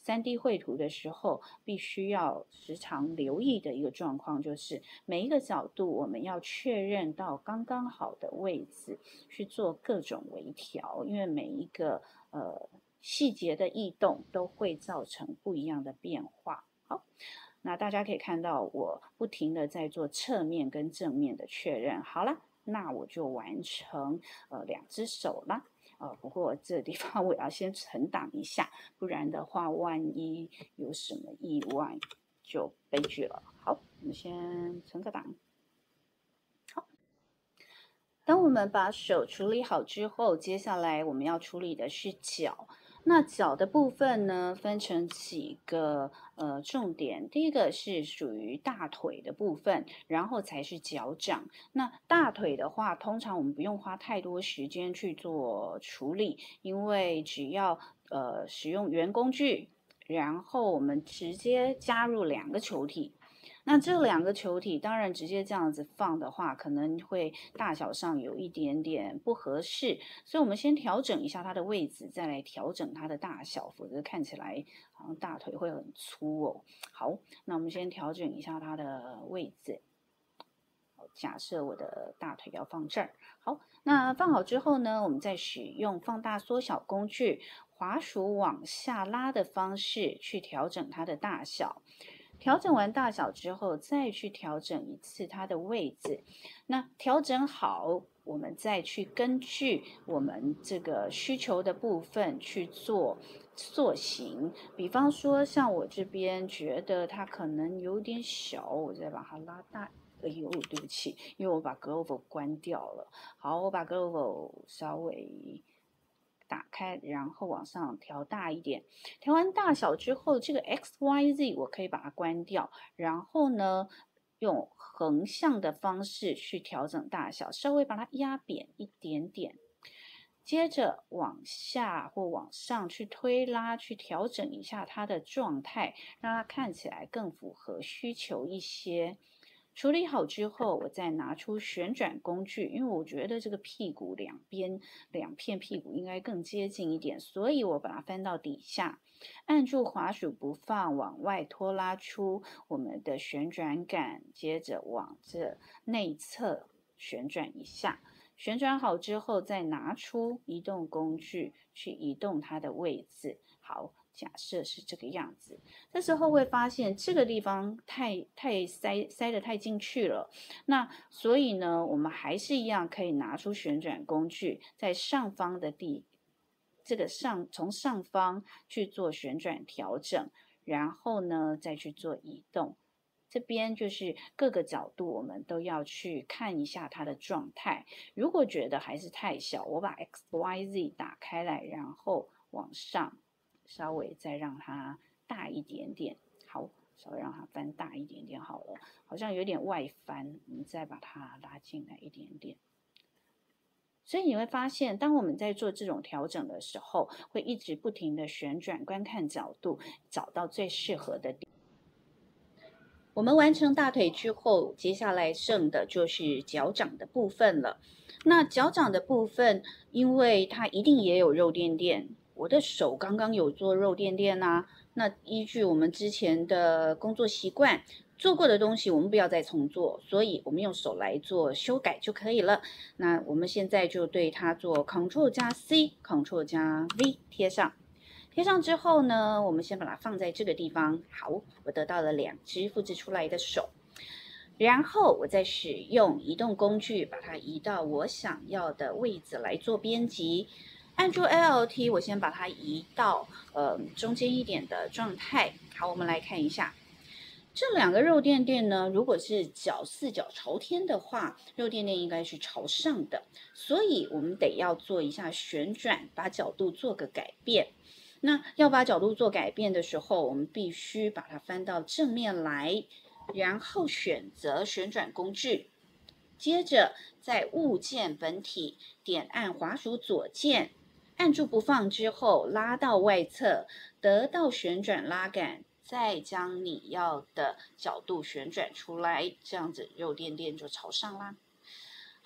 三 D 绘图的时候，必须要时常留意的一个状况，就是每一个角度我们要确认到刚刚好的位置，去做各种微调，因为每一个呃细节的异动都会造成不一样的变化。好，那大家可以看到我不停的在做侧面跟正面的确认。好了，那我就完成呃两只手了。呃，不过这地方我要先存档一下，不然的话，万一有什么意外，就悲剧了。好，我们先存个档。好，当我们把手处理好之后，接下来我们要处理的是脚。那脚的部分呢，分成几个呃重点。第一个是属于大腿的部分，然后才是脚掌。那大腿的话，通常我们不用花太多时间去做处理，因为只要呃使用圆工具，然后我们直接加入两个球体。那这两个球体当然直接这样子放的话，可能会大小上有一点点不合适，所以我们先调整一下它的位置，再来调整它的大小，否则看起来好像大腿会很粗哦。好，那我们先调整一下它的位置。假设我的大腿要放这儿，好，那放好之后呢，我们再使用放大缩小工具，滑鼠往下拉的方式去调整它的大小。调整完大小之后，再去调整一次它的位置。那调整好，我们再去根据我们这个需求的部分去做塑形。比方说，像我这边觉得它可能有点小，我再把它拉大。哎呦，对不起，因为我把 Glovo 关掉了。好，我把 Glovo 稍微打开，然后往上调大一点。调完大小之后，这个 X Y Z 我可以把它关掉，然后呢，用横向的方式去调整大小，稍微把它压扁一点点。接着往下或往上去推拉，去调整一下它的状态，让它看起来更符合需求一些。处理好之后，我再拿出旋转工具，因为我觉得这个屁股两边两片屁股应该更接近一点，所以我把它翻到底下，按住滑鼠不放，往外拖拉出我们的旋转杆，接着往这内侧旋转一下。旋转好之后，再拿出移动工具去移动它的位置。好。假设是这个样子，这时候会发现这个地方太太塞塞得太进去了，那所以呢，我们还是一样可以拿出旋转工具，在上方的地这个上从上方去做旋转调整，然后呢再去做移动。这边就是各个角度，我们都要去看一下它的状态。如果觉得还是太小，我把 X Y Z 打开来，然后往上。稍微再让它大一点点，好，稍微让它翻大一点点好了，好像有点外翻，我们再把它拉进来一点点。所以你会发现，当我们在做这种调整的时候，会一直不停的旋转观看角度，找到最适合的点。我们完成大腿之后，接下来剩的就是脚掌的部分了。那脚掌的部分，因为它一定也有肉垫垫。我的手刚刚有做肉垫垫啊，那依据我们之前的工作习惯，做过的东西我们不要再重做，所以我们用手来做修改就可以了。那我们现在就对它做 Ctrl 加 C，Ctrl 加 V 贴上。贴上之后呢，我们先把它放在这个地方。好，我得到了两只复制出来的手。然后我再使用移动工具把它移到我想要的位置来做编辑。按住 L T， 我先把它移到呃中间一点的状态。好，我们来看一下这两个肉垫垫呢，如果是脚四脚朝天的话，肉垫垫应该是朝上的，所以我们得要做一下旋转，把角度做个改变。那要把角度做改变的时候，我们必须把它翻到正面来，然后选择旋转工具，接着在物件本体点按滑鼠左键，按住不放之后拉到外侧，得到旋转拉杆，再将你要的角度旋转出来，这样子肉垫垫就朝上啦。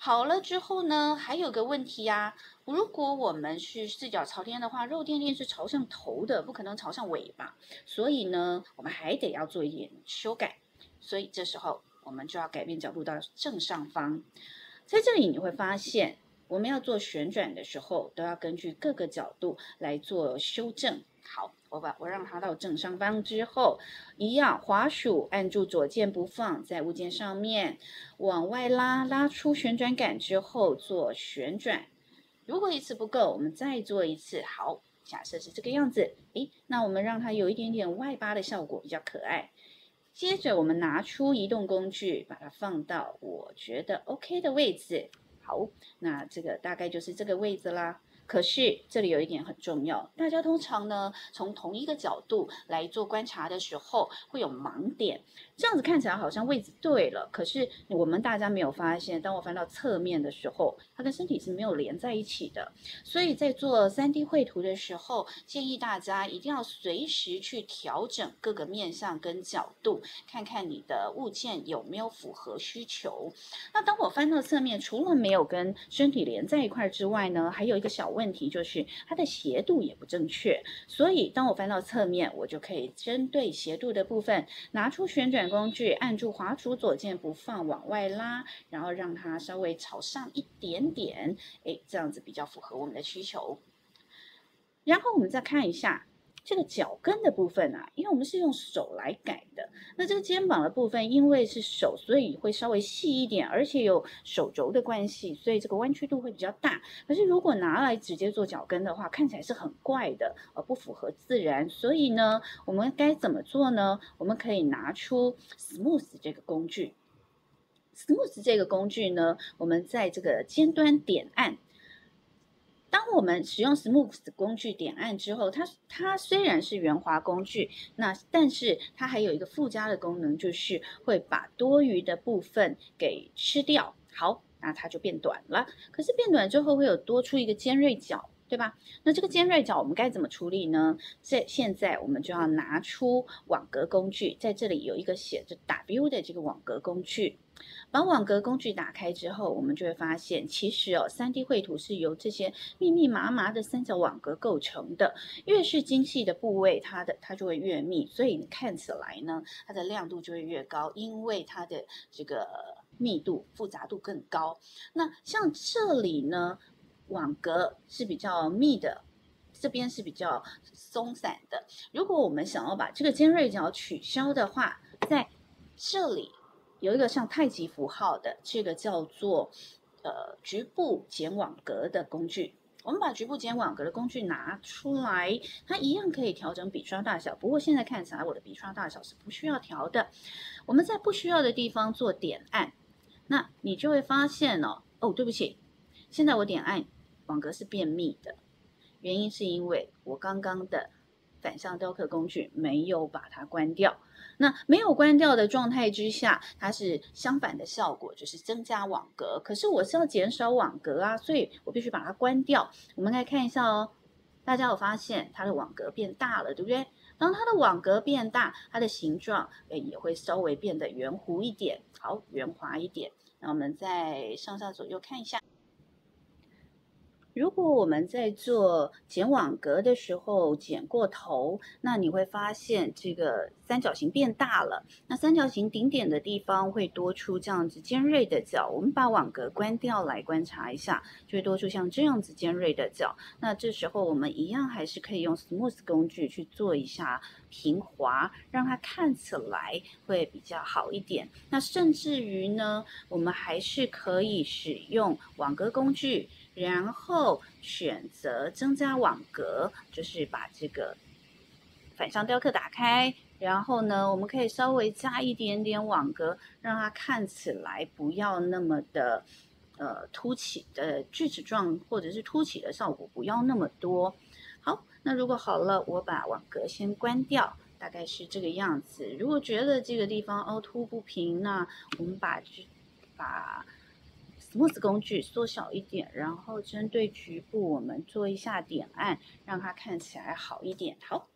好了之后呢，还有个问题呀、如果我们是四脚朝天的话，肉垫垫是朝向头的，不可能朝向尾巴，所以呢，我们还得要做一点修改。所以这时候我们就要改变角度到正上方。在这里你会发现，我们要做旋转的时候，都要根据各个角度来做修正。好，我把我让它到正上方之后，一样滑鼠按住左键不放，在物件上面往外拉，拉出旋转杆之后做旋转。如果一次不够，我们再做一次。好，假设是这个样子，诶，那我们让它有一点点外八的效果，比较可爱。接着我们拿出移动工具，把它放到我觉得 OK 的位置。好，那这个大概就是这个位置啦。可是这里有一点很重要，大家通常呢从同一个角度来做观察的时候会有盲点，这样子看起来好像位置对了，可是我们大家没有发现，当我翻到侧面的时候，它跟身体是没有连在一起的。所以在做 三 D 绘图的时候，建议大家一定要随时去调整各个面向跟角度，看看你的物件有没有符合需求。那当我翻到侧面，除了没有跟身体连在一块之外呢，还有一个小问题就是它的斜度也不正确。所以当我翻到侧面，我就可以针对斜度的部分，拿出旋转工具，按住滑鼠左键不放，往外拉，然后让它稍微朝上一点点，哎，这样子比较符合我们的需求。然后我们再看一下这个脚跟的部分啊，因为我们是用手来改的，那这个肩膀的部分因为是手，所以会稍微细一点，而且有手肘的关系，所以这个弯曲度会比较大。可是如果拿来直接做脚跟的话，看起来是很怪的，而不符合自然。所以呢，我们该怎么做呢？我们可以拿出 Smooth 这个工具。Smooth 这个工具呢，我们在这个尖端点按。当我们使用 Smooth 工具点按之后，它它虽然是圆滑工具，那但是它还有一个附加的功能，就是会把多余的部分给吃掉。好，那它就变短了。可是变短之后会有多出一个尖锐角，对吧？那这个尖锐角我们该怎么处理呢？这现在我们就要拿出网格工具，在这里有一个写着 W 的这个网格工具。把网格工具打开之后，我们就会发现，其实哦 ，三 D 绘图是由这些密密麻麻的三角网格构成的。越是精细的部位，它的它就会越密，所以你看起来呢，它的亮度就会越高，因为它的这个密度、复杂度更高。那像这里呢，网格是比较密的。这边是比较松散的。如果我们想要把这个尖锐角取消的话，在这里有一个像太极符号的，这个叫做呃局部剪网格的工具。我们把局部剪网格的工具拿出来，它一样可以调整笔刷大小。不过现在看起来我的笔刷大小是不需要调的。我们在不需要的地方做点按，那你就会发现哦，哦，对不起，现在我点按网格是变密的，原因是因为我刚刚的反向雕刻工具没有把它关掉。那没有关掉的状态之下，它是相反的效果，就是增加网格。可是我是要减少网格啊，所以我必须把它关掉。我们来看一下哦，大家有发现它的网格变大了，对不对？当它的网格变大，它的形状也会稍微变得圆弧一点，好，圆滑一点。那我们再上下左右看一下。如果我们在做剪网格的时候剪过头，那你会发现这个三角形变大了。那三角形顶点的地方会多出这样子尖锐的角。我们把网格关掉来观察一下，就会多出像这样子尖锐的角。那这时候我们一样还是可以用 Smooth 工具去做一下平滑，让它看起来会比较好一点。那甚至于呢，我们还是可以使用网格工具。然后选择增加网格，就是把这个反向雕刻打开，然后呢，我们可以稍微加一点点网格，让它看起来不要那么的呃凸起的锯齿状，或者是凸起的效果不要那么多。好，那如果好了，我把网格先关掉。大概是这个样子。如果觉得这个地方凹凸不平，那我们把把 Smooth 工具缩小一点，然后针对局部我们做一下点按，让它看起来好一点。好，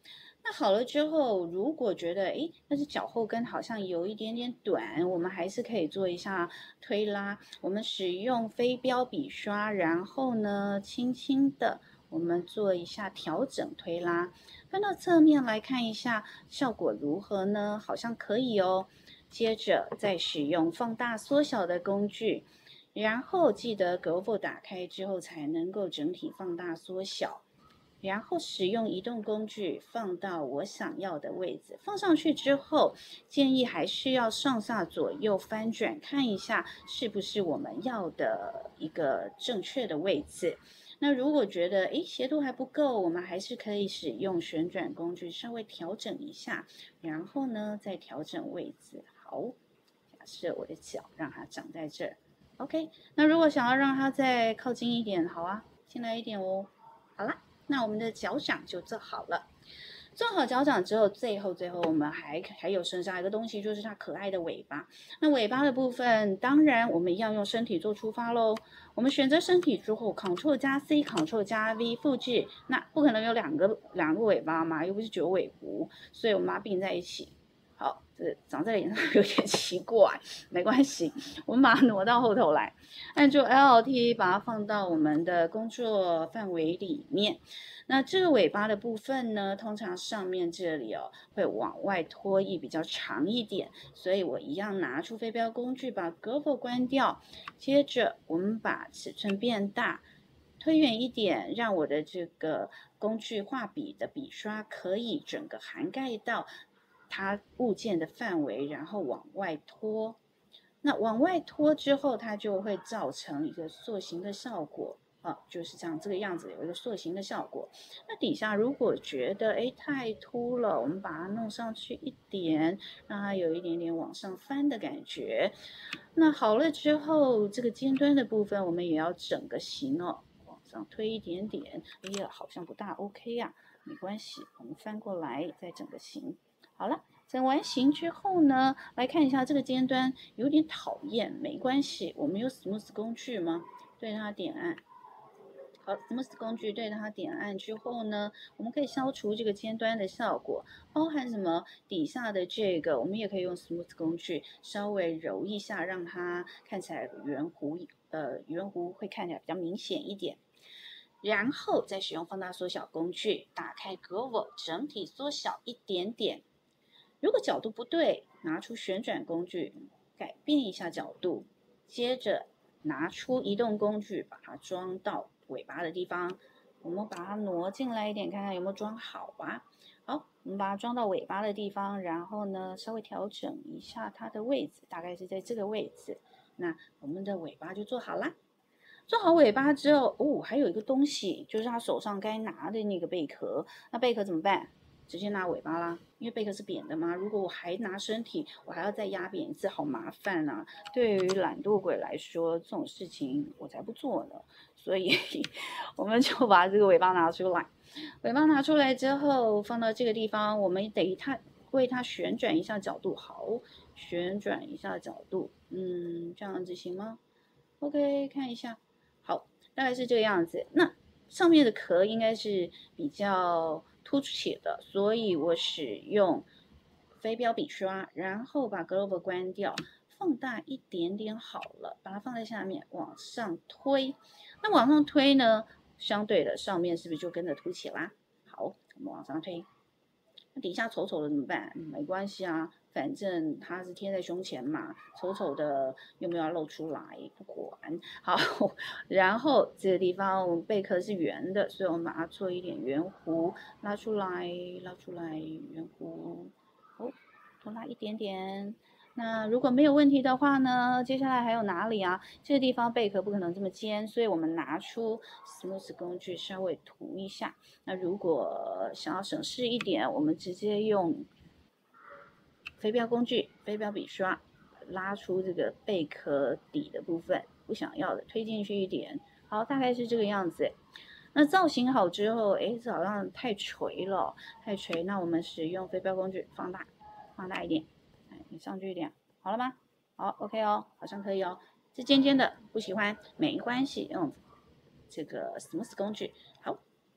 那好了之后，如果觉得诶，但是脚后跟好像有一点点短，我们还是可以做一下推拉。我们使用飞镖笔刷，然后呢，轻轻的我们做一下调整推拉。翻到侧面来看一下效果如何呢？好像可以哦。接着再使用放大缩小的工具，然后记得 Glove 打开之后才能够整体放大缩小。然后使用移动工具放到我想要的位置，放上去之后，建议还是要上下左右翻转，看一下是不是我们要的一个正确的位置。那如果觉得诶斜度还不够，我们还是可以使用旋转工具稍微调整一下，然后呢再调整位置。好，假设我的脚让它长在这儿 ，OK。那如果想要让它再靠近一点，好啊，进来一点哦。好啦。那我们的脚掌就做好了，做好脚掌之后，最后最后我们还还有剩下一个东西，就是它可爱的尾巴。那尾巴的部分，当然我们要用身体做出发喽。我们选择身体之后 ，Ctrl 加 C，Ctrl 加 V 复制。那不可能有两个两个尾巴嘛，又不是九尾狐，所以我们把它并在一起。好，这长在脸上有点奇怪，没关系，我们把它挪到后头来，按住 L T 把它放到我们的工作范围里面。那这个尾巴的部分呢，通常上面这里哦会往外拖曳比较长一点，所以我一样拿出飞镖工具把 Glove 关掉，接着我们把尺寸变大。推远一点，让我的这个工具画笔的笔刷可以整个涵盖到它物件的范围，然后往外拖。那往外拖之后，它就会造成一个塑形的效果。啊，就是这样，这个样子有一个塑形的效果。那底下如果觉得诶太凸了，我们把它弄上去一点，让它有一点点往上翻的感觉。那好了之后，这个尖端的部分我们也要整个形哦，往上推一点点。哎呀，好像不大 OK 呀、啊，没关系，我们翻过来再整个形。好了。整完形之后呢，来看一下这个尖端有点讨厌，没关系，我们有 Smooth 工具吗？对它点按。好 ，Smooth 工具对它点按之后呢，我们可以消除这个尖端的效果，包含什么？底下的这个，我们也可以用 Smooth 工具稍微揉一下，让它看起来圆弧，呃，圆弧会看起来比较明显一点。然后再使用放大缩小工具，打开 Glove， 整体缩小一点点。如果角度不对，拿出旋转工具改变一下角度，接着拿出移动工具把它装到尾巴的地方。我们把它挪进来一点，看看有没有装好啊。好，我们把它装到尾巴的地方，然后呢稍微调整一下它的位置，大概是在这个位置。那我们的尾巴就做好啦。做好尾巴之后，哦，还有一个东西，就是他手上该拿的那个贝壳。那贝壳怎么办？直接拿尾巴啦，因为贝壳是扁的嘛。如果我还拿身体，我还要再压扁一次，好麻烦啊！对于懒惰鬼来说，这种事情我才不做呢。所以我们就把这个尾巴拿出来。尾巴拿出来之后，放到这个地方，我们得它为它旋转一下角度。好，旋转一下角度，嗯，这样子行吗 ？OK， 看一下。好，大概是这个样子。那上面的壳应该是比较凸起的，所以我使用飞镖笔刷，然后把 Glove 关掉，放大一点点好了，把它放在下面，往上推。那往上推呢，相对的上面是不是就跟着凸起啦？好，我们往上推。那底下丑丑的怎么办？没关系啊，反正它是贴在胸前嘛，丑丑的有没有要露出来不管。好，然后这个地方贝壳是圆的，所以我们把它做一点圆弧，拉出来，拉出来，圆弧，哦，多拉一点点。那如果没有问题的话呢，接下来还有哪里啊？这个地方贝壳不可能这么尖，所以我们拿出 Smooth 工具稍微涂一下。那如果想要省事一点，我们直接用飞镖工具、飞镖笔刷拉出这个贝壳底的部分，不想要的推进去一点。好，大概是这个样子。那造型好之后，诶，这好像太垂了，太垂。那我们使用飞镖工具放大，放大一点。你上去一点，好了吗？好 ，OK 哦，好像可以哦。是尖尖的，不喜欢没关系，用这个 Smooth 工具。好，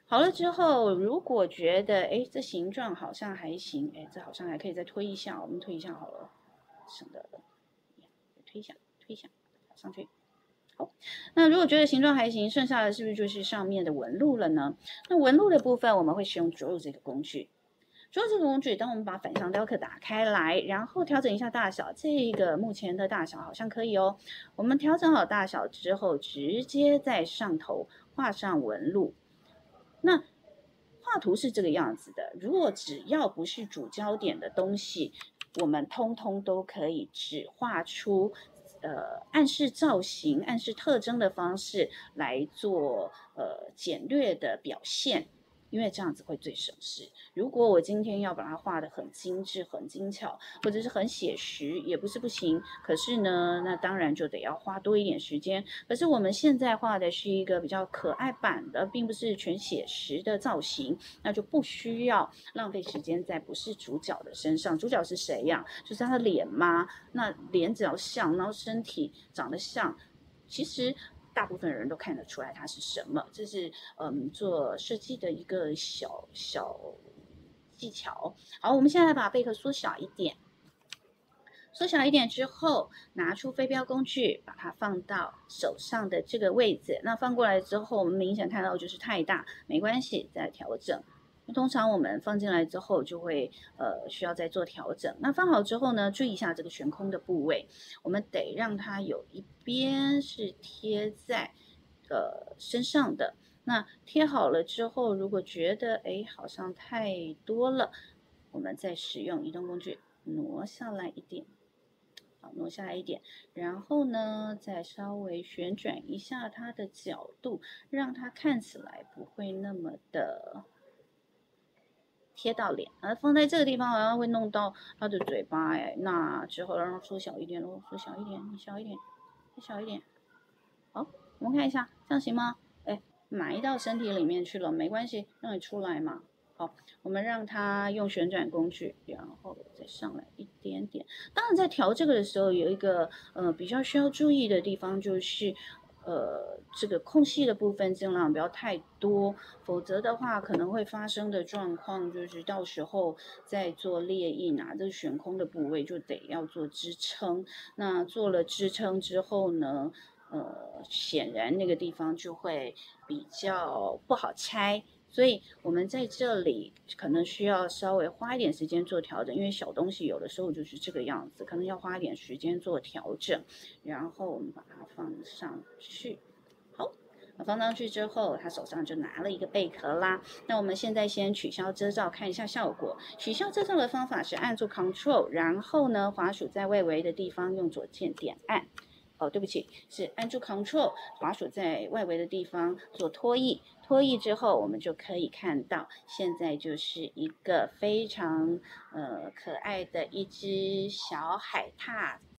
好了之后，如果觉得哎这形状好像还行，哎这好像还可以再推一下，我们推一下好了，省得推一下推一下上去。好，那如果觉得形状还行，剩下的是不是就是上面的纹路了呢？那纹路的部分我们会使用 Draw 这个工具。Draw 这个工具，当我们把反向雕刻打开来，然后调整一下大小，这个目前的大小好像可以哦。我们调整好大小之后，直接在上头画上纹路。那画图是这个样子的，如果只要不是主焦点的东西，我们通通都可以只画出呃暗示造型、暗示特征的方式来做呃简略的表现。因为这样子会最省事。如果我今天要把它画得很精致、很精巧，或者是很写实，也不是不行。可是呢，那当然就得要花多一点时间。可是我们现在画的是一个比较可爱版的，并不是全写实的造型，那就不需要浪费时间在不是主角的身上。主角是谁呀？就是他的脸吗？那脸只要像，然后身体长得像，其实大部分人都看得出来它是什么，这是嗯做设计的一个小小技巧。好，我们现在把贝壳缩小一点，缩小一点之后，拿出飞镖工具，把它放到手上的这个位置。那放过来之后，我们明显看到就是太大，没关系，再调整。通常我们放进来之后就会呃需要再做调整。那放好之后呢，注意一下这个悬空的部位，我们得让它有一边是贴在呃身上的。那贴好了之后，如果觉得哎好像太多了，我们再使用移动工具挪下来一点。好，挪下来一点，然后呢，再稍微旋转一下它的角度，让它看起来不会那么的贴到脸，而放在这个地方好像会弄到它的嘴巴，哎，那之后让它缩小一点咯，缩小一点，小一点，再小一点。好，我们看一下，这样行吗？哎，埋到身体里面去了，没关系，让你出来嘛。好，我们让它用旋转工具，然后再上来一点点。当然，在调这个的时候，有一个呃比较需要注意的地方，就是呃这个空隙的部分尽量不要太多，否则的话可能会发生的状况就是到时候在做列印啊，这个悬空的部位就得要做支撑。那做了支撑之后呢，呃，显然那个地方就会比较不好拆。所以我们在这里可能需要稍微花一点时间做调整，因为小东西有的时候就是这个样子，可能要花一点时间做调整。然后我们把它放上去，好，放上去之后，他手上就拿了一个贝壳啦。那我们现在先取消遮罩，看一下效果。取消遮罩的方法是按住 Control， 然后呢，滑鼠在外围的地方用左键点按。哦，对不起，是按住 Control， 滑鼠在外围的地方做拖曳，拖曳之后，我们就可以看到，现在就是一个非常呃可爱的一只小海獭。